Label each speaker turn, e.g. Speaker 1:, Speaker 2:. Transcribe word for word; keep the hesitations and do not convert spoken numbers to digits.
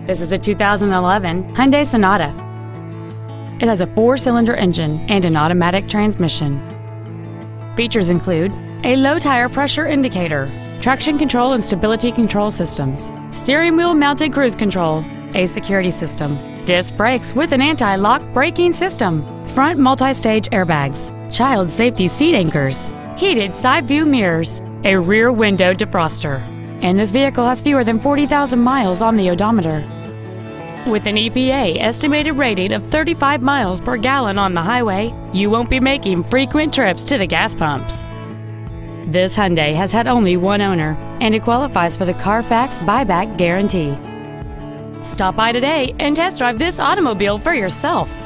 Speaker 1: This is a two thousand eleven Hyundai Sonata. It has a four-cylinder engine and an automatic transmission. Features include a low tire pressure indicator, traction control and stability control systems, steering wheel mounted cruise control, a security system, disc brakes with an anti-lock braking system, front multi-stage airbags, child safety seat anchors, heated side view mirrors, a rear window defroster, and this vehicle has fewer than forty thousand miles on the odometer. With an E P A estimated rating of thirty-five miles per gallon on the highway, you won't be making frequent trips to the gas pumps. This Hyundai has had only one owner, and it qualifies for the Carfax buyback guarantee. Stop by today and test drive this automobile for yourself.